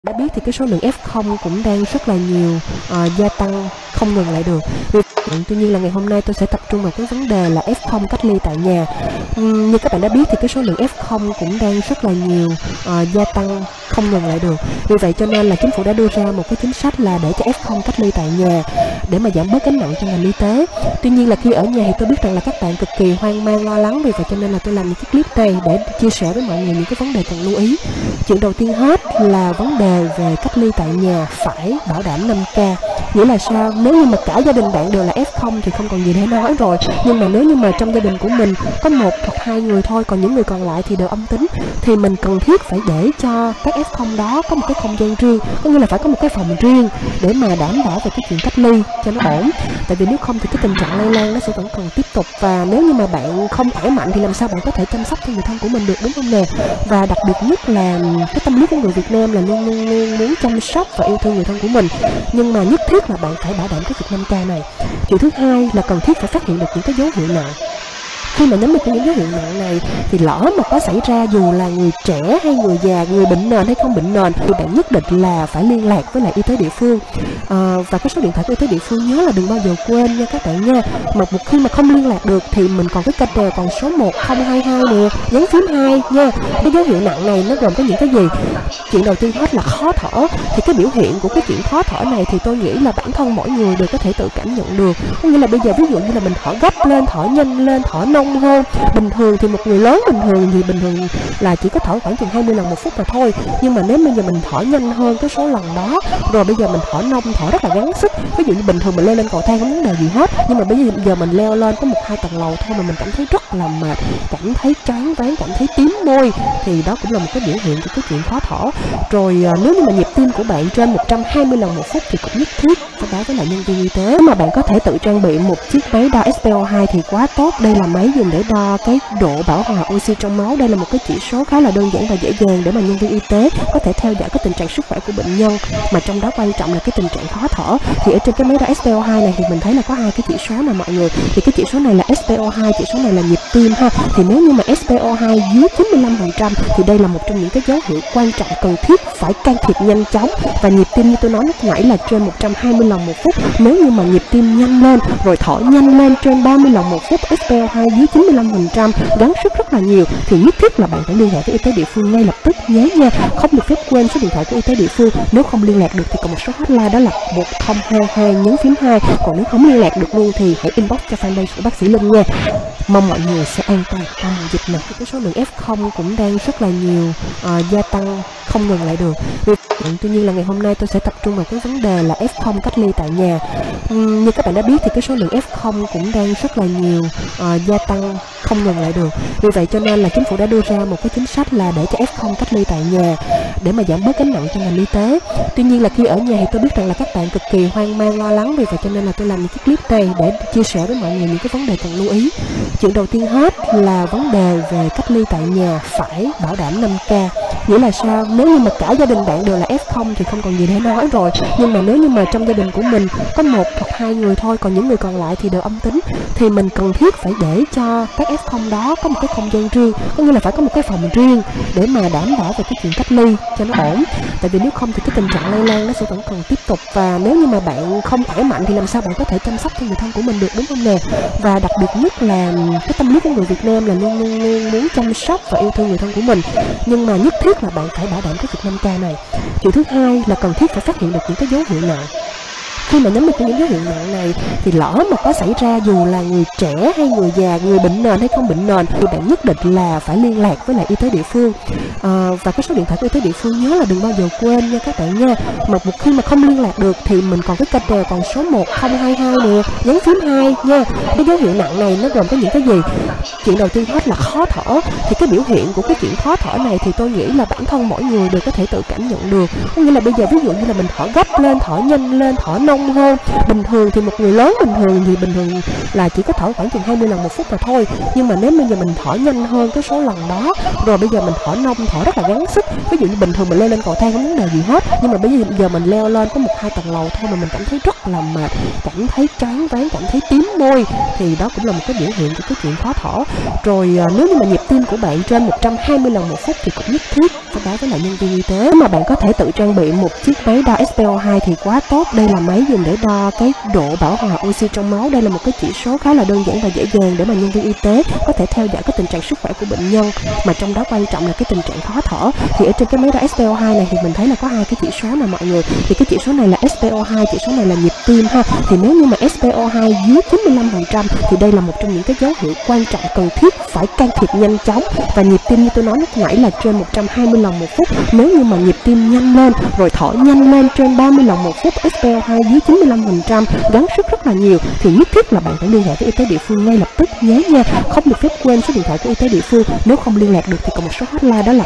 Đã biết thì cái số lượng F0 cũng đang rất là nhiều, gia tăng không ngừng lại được. Tuy nhiên là ngày hôm nay tôi sẽ tập trung vào cái vấn đề là F0 cách ly tại nhà. Như các bạn đã biết thì cái số lượng F0 cũng đang rất là nhiều, gia tăng không ngừng lại được. Vì vậy cho nên là chính phủ đã đưa ra một cái chính sách là để cho F0 cách ly tại nhà để mà giảm bớt gánh nặng cho ngành y tế. Tuy nhiên là khi ở nhà thì tôi biết rằng là các bạn cực kỳ hoang mang lo lắng, vì vậy cho nên là tôi làm những cái clip này để chia sẻ với mọi người những cái vấn đề cần lưu ý. Chuyện đầu tiên hết là vấn đề về cách ly tại nhà phải bảo đảm 5K. Nghĩa là sao? Nếu như mà cả gia đình bạn đều là F0 thì không còn gì để nói rồi. Nhưng mà nếu như mà trong gia đình của mình có 1 hoặc 2 người thôi, còn những người còn lại thì đều âm tính, thì mình cần thiết phải để cho các F0 đó có một cái không gian riêng, có nghĩa là phải có một cái phòng riêng để mà đảm bảo về cái chuyện cách ly cho nó ổn. Tại vì nếu không thì cái tình trạng lây lan nó sẽ vẫn còn tiếp tục, và nếu như mà bạn không khỏe mạnh thì làm sao bạn có thể chăm sóc cho người thân của mình được, đúng không nè? Và đặc biệt nhất là cái tâm lý của người Việt Nam là luôn muốn chăm sóc và yêu thương người thân của mình, nhưng mà nhất thiết là bạn phải bảo đảm cái việc 5K này. Chuyện thứ hai là cần thiết phải phát hiện được những cái dấu hiệu nặng. Khi mà nhắm vào những dấu hiệu nặng này thì lỡ mà có xảy ra, dù là người trẻ hay người già, người bệnh nền hay không bệnh nền, thì bạn nhất định là phải liên lạc với lại y tế địa phương. Và cái số điện thoại của y tế địa phương nhớ là đừng bao giờ quên nha các bạn nha. Mà một khi mà không liên lạc được thì mình còn cái kênh đèo còn số 1022 nè, nhấn phím 2 nha. Cái dấu hiệu nặng này nó gồm có những cái gì? Chuyện đầu tiên hết là khó thở. Thì cái biểu hiện của cái chuyện khó thở này thì tôi nghĩ là bản thân mỗi người đều có thể tự cảm nhận được. Có nghĩa là bây giờ ví dụ như là mình thở gấp lên, thở nhanh lên, thở nông hơn. Bình thường thì một người lớn bình thường là chỉ có thở khoảng chừng 20 lần một phút mà thôi. Nhưng mà nếu bây giờ mình thở nhanh hơn cái số lần đó, rồi bây giờ mình thở nông, thở rất là gắng sức. Ví dụ như bình thường mình leo lên cầu thang không vấn đề gì hết, nhưng mà bây giờ mình leo lên có 1-2 tầng lầu thôi mà mình cảm thấy rất là mệt, cảm thấy choáng váng, cảm thấy tím môi, thì đó cũng là một cái biểu hiện của cái chuyện khó thở. Rồi nếu như mà nhịp tim của bạn trên 120 lần một phút thì cũng nhất thiết phải báo với lại nhân viên y tế. Nếu mà bạn có thể tự trang bị một chiếc máy đo SpO2 thì quá tốt. Đây là máy dùng để đo cái độ bảo hòa oxy trong máu. Đây là một cái chỉ số khá là đơn giản và dễ dàng để mà nhân viên y tế có thể theo dõi cái tình trạng sức khỏe của bệnh nhân, mà trong đó quan trọng là cái tình trạng khó thở. Thì ở trên cái máy đo SpO2 này thì mình thấy là có 2 cái chỉ số nè mọi người. Thì cái chỉ số này là SpO2, chỉ số này là nhịp tim ha. Thì nếu như mà SpO2 dưới 95% thì đây là một trong những cái dấu hiệu quan trọng cần thiết phải can thiệp nhanh chóng. Và nhịp tim như tôi nói lúc nãy là trên 120 lần một phút. Nếu như mà nhịp tim nhanh lên rồi thở nhanh lên trên 30 lần một phút, SpO2 dưới 95%, gắng sức rất là nhiều, thì nhất thiết là bạn phải liên hệ với y tế địa phương ngay lập tức nhé nha. Không được phép quên số điện thoại của y tế địa phương. Nếu không liên lạc được thì còn một số hotline, đó là 1022 nhấn phím 2. Còn nếu không liên lạc được luôn thì hãy inbox cho fanpage của bác sĩ Linh nha. Mong mọi người sẽ an toàn trong mùa dịch này. Cái số lượng F0 cũng đang rất là nhiều, gia tăng không ngừng lại được. Tuy nhiên là ngày hôm nay tôi sẽ tập trung vào cái vấn đề là F0 cách ly tại nhà. Như các bạn đã biết thì cái số lượng F0 cũng đang rất là nhiều, gia tăng không ngừng lại được. Vì vậy cho nên là chính phủ đã đưa ra một cái chính sách là để cho F0 cách ly tại nhà để mà giảm bớt gánh nặng cho ngành y tế. Tuy nhiên là khi ở nhà thì tôi biết rằng là các bạn cực kỳ hoang mang lo lắng, vì vậy cho nên là tôi làm những cái clip này để chia sẻ với mọi người những cái vấn đề cần lưu ý. Chuyện đầu tiên hết là vấn đề về cách ly tại nhà phải bảo đảm 5K. Nghĩa là sao? Nếu như mà cả gia đình bạn đều là F0 thì không còn gì để nói rồi. Nhưng mà nếu như mà trong gia đình của mình có 1 hoặc 2 người thôi, còn những người còn lại thì đều âm tính, thì mình cần thiết phải để cho các F0 đó có một cái không gian riêng, có nghĩa là phải có một cái phòng riêng để mà đảm bảo về cái chuyện cách ly cho nó ổn. Tại vì nếu không thì cái tình trạng lây lan nó sẽ vẫn còn tiếp tục, và nếu như mà bạn không khỏe mạnh thì làm sao bạn có thể chăm sóc cho người thân của mình được, đúng không nè? Và đặc biệt nhất là cái tâm lý của người Việt Nam là luôn muốn chăm sóc và yêu thương người thân của mình, nhưng mà nhất thiết là bạn phải bảo đảm cái việc 5K này. Chuyện thứ hai là cần thiết phải phát hiện được những cái dấu hiệu nặng. Khi mà nhắm vào những dấu hiệu nặng này thì lỡ mà có xảy ra, dù là người trẻ hay người già, người bệnh nền hay không bệnh nền, thì bạn nhất định là phải liên lạc với lại y tế địa phương. Và cái số điện thoại của y tế địa phương nhớ là đừng bao giờ quên nha các bạn nha. Mà một khi mà không liên lạc được thì mình còn cái kênh đèo còn số 1022 nè, nhấn phím 2 nha. Cái dấu hiệu nặng này nó gồm có những cái gì? Chuyện đầu tiên hết là khó thở. Thì cái biểu hiện của cái chuyện khó thở này thì tôi nghĩ là bản thân mỗi người đều có thể tự cảm nhận được. Có nghĩa là bây giờ ví dụ như là mình thở gấp lên, thở nhanh lên, thở nông nông hơn. Bình thường thì một người lớn bình thường là chỉ có thở khoảng chừng 20 lần một phút mà thôi, nhưng mà nếu bây giờ mình thở nhanh hơn cái số lần đó, rồi bây giờ mình thở nông, thở rất là gắng sức. Ví dụ như bình thường mình leo lên cầu thang không vấn đề gì hết, nhưng mà bây giờ mình leo lên có 1-2 tầng lầu thôi mà mình cảm thấy rất là mệt, cảm thấy choáng váng, cảm thấy tím môi, thì đó cũng là một cái biểu hiện của cái chuyện khó thở. Rồi nếu như mà nhịp tim của bạn trên 120 lần một phút thì cũng nhất thiết phải báo với lại nhân viên y tế. Nếu mà bạn có thể tự trang bị một chiếc máy đo SpO2 thì quá tốt. Đây là máy dùng để đo cái độ bão hòa oxy trong máu. Đây là một cái chỉ số khá là đơn giản và dễ dàng để mà nhân viên y tế có thể theo dõi cái tình trạng sức khỏe của bệnh nhân, mà trong đó quan trọng là cái tình trạng khó thở. Thì ở trên cái máy đo SpO2 này thì mình thấy là có 2 cái chỉ số nè mọi người. Thì cái chỉ số này là SpO2, chỉ số này là nhịp tim ha. Thì nếu như mà SpO2 dưới 95% thì đây là một trong những cái dấu hiệu quan trọng cần thiết phải can thiệp nhanh chóng. Và nhịp tim như tôi nói lúc nãy là trên 120 lần một phút. Nếu như mà nhịp tim nhanh lên rồi thở nhanh lên trên 30 lần một phút, SpO2 dưới 95%, gắng sức rất là nhiều, thì nhất thiết là bạn phải liên hệ với y tế địa phương ngay lập tức nhé nha. Không được phép quên số điện thoại của y tế địa phương. Nếu không liên lạc được thì còn một số hotline, đó là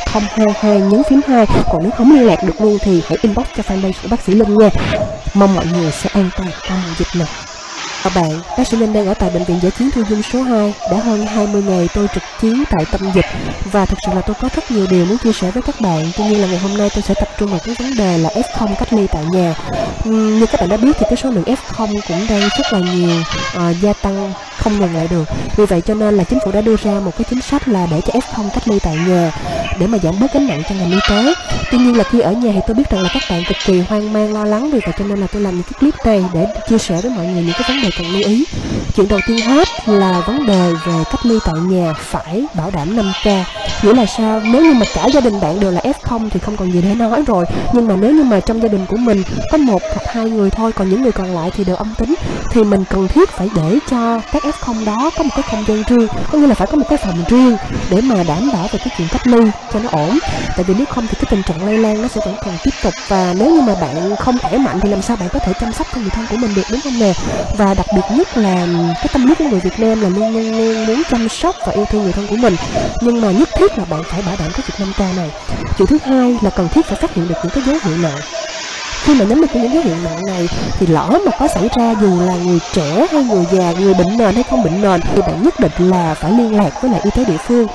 1022 nhấn phím 2. Còn nếu không liên lạc được luôn thì hãy inbox cho fanpage của bác sĩ Linh nha. Mong mọi người sẽ an toàn trong mùa dịch này. Chào bạn, bác sĩ Linh đang ở tại Bệnh viện Dã chiến Thu Dung số 2. Đã hơn 20 ngày tôi trực chiến tại tâm dịch và thực sự là tôi có rất nhiều điều muốn chia sẻ với các bạn. Tuy nhiên là ngày hôm nay tôi sẽ tập trung vào cái vấn đề là F0 cách ly tại nhà. Như các bạn đã biết thì cái số lượng F0 cũng đang rất là nhiều, gia tăng không ngừng lại được. Vì vậy cho nên là chính phủ đã đưa ra một cái chính sách là để cho F0 cách ly tại nhà để mà giảm bớt gánh nặng cho ngành y tế. Tuy nhiên là khi ở nhà thì tôi biết rằng là các bạn cực kỳ hoang mang lo lắng, vì vậy cho nên là tôi làm những cái clip này để chia sẻ với mọi người những cái vấn đề cần lưu ý. Chuyện đầu tiên hết là vấn đề về cách ly tại nhà phải bảo đảm 5K. Nghĩa là sao? Nếu như mà cả gia đình bạn đều là F0 thì không còn gì để nói rồi. Nhưng mà nếu như mà trong gia đình của mình có 1 hoặc 2 người thôi, còn những người còn lại thì đều âm tính, thì mình cần thiết phải để cho các F0 đó có một cái không gian riêng, có nghĩa là phải có một cái phòng riêng để mà đảm bảo về cái chuyện cách ly cho nó ổn. Tại vì nếu không thì cái tình trạng lây lan nó sẽ vẫn còn tiếp tục, và nếu như mà bạn không khỏe mạnh thì làm sao bạn có thể chăm sóc cho người thân của mình được, đúng không nè? Và đặc biệt nhất là cái tâm lý của người Việt Nam là luôn muốn chăm sóc và yêu thương người thân của mình, nhưng mà nhất thiết là bạn phải bảo đảm cái việc 5K này. Chuyện thứ hai là cần thiết phải phát hiện được những cái dấu hiệu nặng. Khi mà nắm được những dấu hiệu nặng này thì lỡ mà có xảy ra, dù là người trẻ hay người già, người bệnh nền hay không bệnh nền, thì bạn nhất định là phải liên lạc với lại y tế địa phương.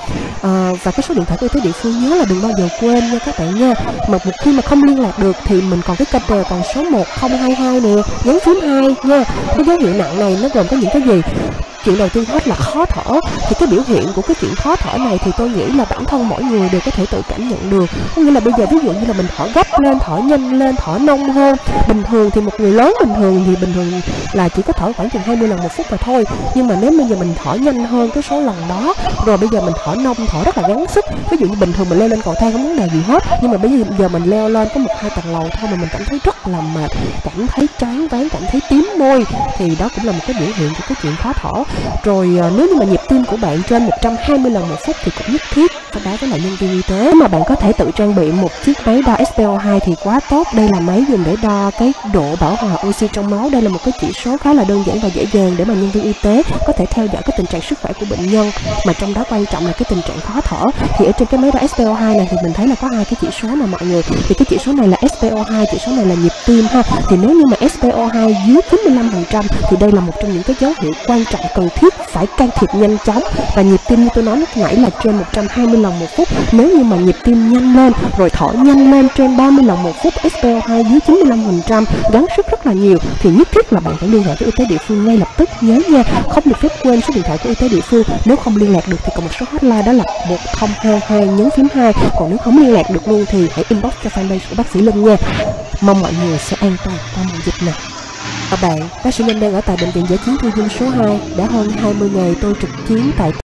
Và cái số điện thoại của y tế địa phương nhớ là đừng bao giờ quên nha các bạn nha. Mà một khi mà không liên lạc được thì mình còn cái kênh đề còn số 1022 nè, nhấn phím 2 nha. Cái dấu hiệu nặng này nó gồm có những cái gì? Chuyện đầu tiên hết là khó thở. Thì cái biểu hiện của cái chuyện khó thở này thì tôi nghĩ là bản thân mỗi người đều có thể tự cảm nhận được. Có nghĩa là bây giờ ví dụ như là mình thở gấp lên, thở nhanh lên, thở nông hơn. Bình thường thì một người lớn bình thường là chỉ có thở khoảng chừng 20 lần một phút mà thôi. Nhưng mà nếu bây giờ mình thở nhanh hơn cái số lần đó, rồi bây giờ mình thở nông, thở rất là gắng sức. Ví dụ như bình thường mình leo lên cầu thang không vấn đề gì hết, nhưng mà bây giờ mình leo lên có 1-2 tầng lầu thôi mà mình cảm thấy rất là mệt, cảm thấy choáng váng, cảm thấy tím môi, thì đó cũng là một cái biểu hiện của cái chuyện khó thở. Rồi nếu như mà nhịp tim của bạn trên 120 lần một phút thì cũng nhất thiết phải báo với lại nhân viên y tế. Nếu mà bạn có thể tự trang bị một chiếc máy đo SpO2 thì quá tốt. Đây là máy dùng để đo cái độ bão hòa oxy trong máu. Đây là một cái chỉ số khá là đơn giản và dễ dàng để mà nhân viên y tế có thể theo dõi cái tình trạng sức khỏe của bệnh nhân, mà trong đó quan trọng là cái tình trạng khó thở. Thì ở trên cái máy đo SpO2 này thì mình thấy là có 2 cái chỉ số nè mọi người. Thì cái chỉ số này là SpO2, chỉ số này là nhịp tim ha. Thì nếu như mà SpO2 dưới 95% thì đây là một trong những cái dấu hiệu quan trọng cần thiết phải can thiệp nhanh chóng. Và nhịp tim như tôi nói lúc nãy là trên 120 lần một phút. Nếu như mà nhịp tim nhanh lên rồi thở nhanh lên trên 30 lần một phút, SpO2 dưới 95%, gắng sức rất là nhiều, thì nhất thiết là bạn phải liên hệ với y tế địa phương ngay lập tức nhớ nha. Không được phép quên số điện thoại của y tế địa phương. Nếu không liên lạc được thì còn một số hotline, đó là 1022 nhấn phím 2. Còn nếu không liên lạc được luôn thì hãy inbox cho fanpage của bác sĩ Linh nha. Mong mọi người sẽ an toàn trong mùa dịch này. Chào bạn, bác sĩ Linh đang ở tại Bệnh viện Dã chiến Thu Dung số 2. Đã hơn 20 ngày tôi trực chiến tại